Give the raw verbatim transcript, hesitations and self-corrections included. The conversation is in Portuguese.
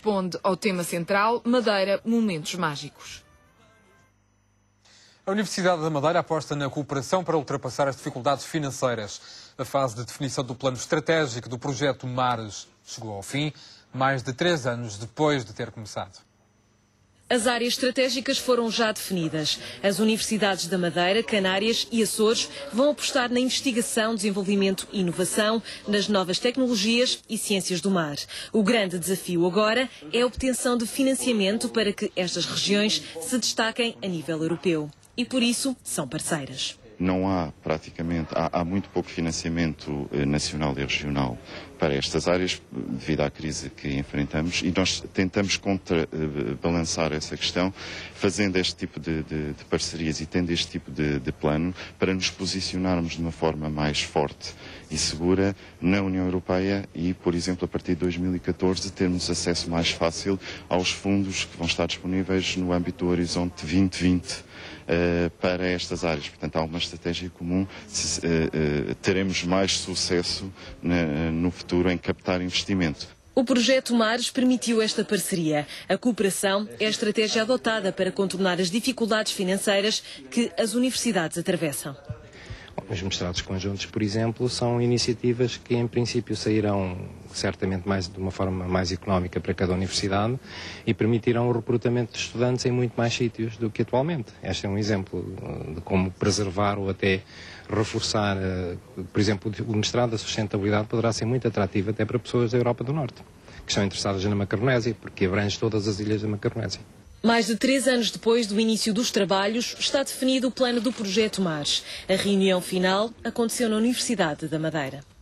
corresponde ao tema central Madeira Momentos Mágicos. A Universidade da Madeira aposta na cooperação para ultrapassar as dificuldades financeiras. A fase de definição do plano estratégico do projeto Mares chegou ao fim, mais de três anos depois de ter começado. As áreas estratégicas foram já definidas. As universidades da Madeira, Canárias e Açores vão apostar na investigação, desenvolvimento e inovação, nas novas tecnologias e ciências do mar. O grande desafio agora é a obtenção de financiamento para que estas regiões se destaquem a nível europeu. E por isso são parceiras. Não há praticamente, há, há muito pouco financiamento eh, nacional e regional para estas áreas devido à crise que enfrentamos e nós tentamos contrabalançar eh, essa questão fazendo este tipo de, de, de parcerias e tendo este tipo de, de plano para nos posicionarmos de uma forma mais forte e segura na União Europeia e, por exemplo, a partir de dois mil e catorze termos acesso mais fácil aos fundos que vão estar disponíveis no âmbito do Horizonte vinte vinte. Uh, para estas áreas. Portanto, há uma estratégia comum, se, uh, uh, teremos mais sucesso na, no futuro em captar investimento. O projeto Mares permitiu esta parceria. A cooperação é a estratégia adotada para contornar as dificuldades financeiras que as universidades atravessam. Os mestrados conjuntos, por exemplo, são iniciativas que em princípio sairão certamente mais, de uma forma mais económica para cada universidade e permitirão o recrutamento de estudantes em muito mais sítios do que atualmente. Este é um exemplo de como preservar ou até reforçar, por exemplo, o mestrado da sustentabilidade poderá ser muito atrativo até para pessoas da Europa do Norte, que estão interessadas na Macaronésia, porque abrange todas as ilhas da Macaronésia. Mais de três anos depois do início dos trabalhos, está definido o plano do projeto Mares. A reunião final aconteceu na Universidade da Madeira.